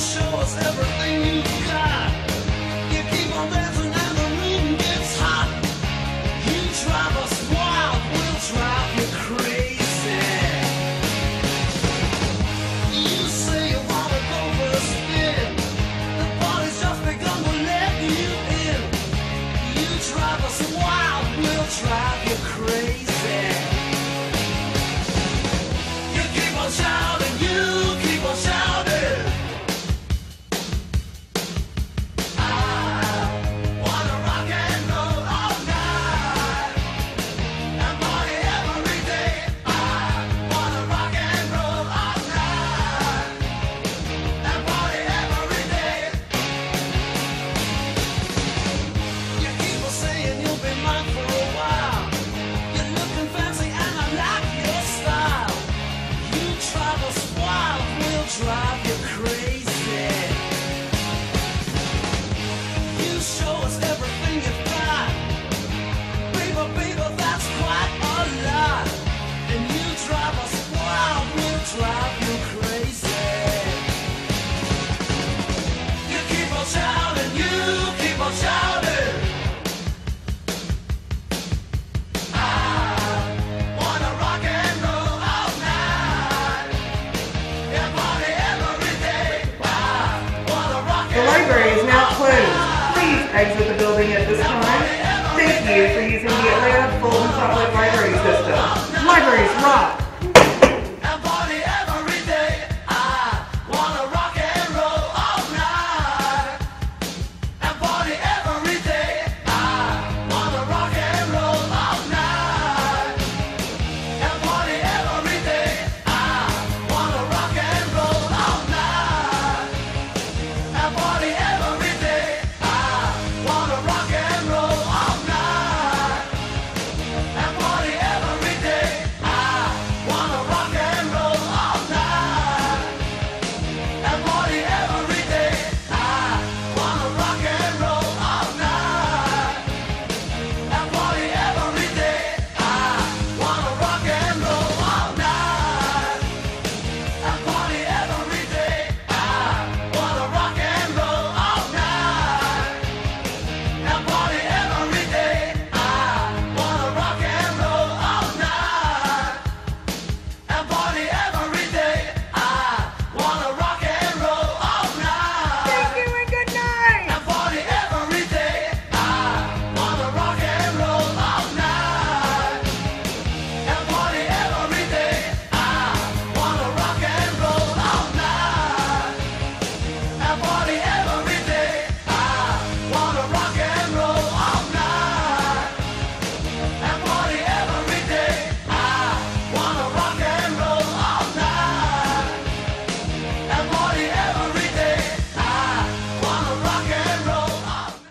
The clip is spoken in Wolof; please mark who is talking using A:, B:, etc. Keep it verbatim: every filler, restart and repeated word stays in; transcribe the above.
A: show us everything you've got. You keep on dancing and the room gets hot. You drive us wild, we'll drive you crazy. You say you wanna go for a spin. The party's just begun, we'll let you in. You drive us wild, we'll drive you crazy. You keep on shouting, you keep on shouting. I wanna rock and roll all night and party every day. I wanna rock and roll all night and party every day. You keep on saying you'll be mine for a while. You're looking fancy and I like your style. You drive us wild, we'll drive you crazy. You show us everything you've got. Baby, baby, that's quite a lot. And you drive us wild, we'll drive you crazy. You keep on shouting, you keep on shouting. I wanna rock and roll all night and party every day. I wanna rock
B: The
A: and
B: library is now closed. Please exit the building at this time. Thank you for using the Atlanta Fulton Public Library System. Libraries rock!